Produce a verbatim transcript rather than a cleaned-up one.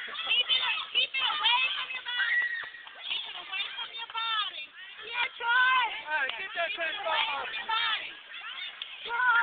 Keep it, keep it away from your body. Keep it away from your body. Yeah, Troy. All right, get that Keep it pants away off. from your body. Troy.